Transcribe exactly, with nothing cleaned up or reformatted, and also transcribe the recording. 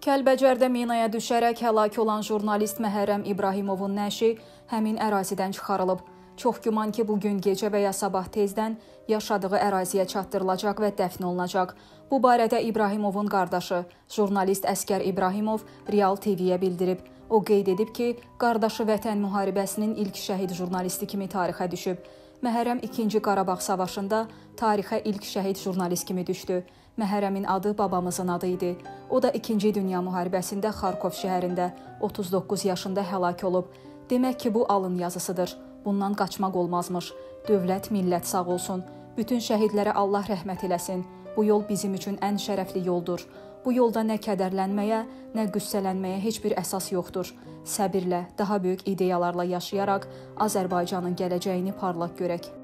Kəlbəcərdə minaya düşərək həlak olan jurnalist Məhərrəm İbrahimovun nəşi həmin ərazidən çıxarılıb. Çox güman ki, bugün gecə və ya sabah tezdən yaşadığı əraziyə çatdırılacaq və dəfn olunacaq. Bu barədə İbrahimovun qardaşı, jurnalist Əskər İbrahimov Real T V-yə bildirib. O qeyd edib ki, qardaşı Vətən müharibəsinin ilk şəhid jurnalisti kimi tarixə düşüb. Məhərrəm ikinci Qarabağ savaşında tarixə ilk şəhid jurnalist kimi düşdü. Məhərrəmin adı babamızın adı idi. O da ikinci Dünya müharibəsində Xarkov şəhərində otuz doqquz yaşında həlak olub. Demək ki, bu alın yazısıdır. Bundan qaçmaq olmazmış. Dövlət, millət sağ olsun. Bütün şəhidlərə Allah rəhmət eləsin. Bu yol bizim üçün ən şərəfli yoldur. Bu yolda nə kədərlənməyə, nə qüssələnməyə heç bir əsas yoxdur. Səbirlə, daha böyük ideyalarla yaşayaraq Azərbaycanın gələcəyini parlaq görək.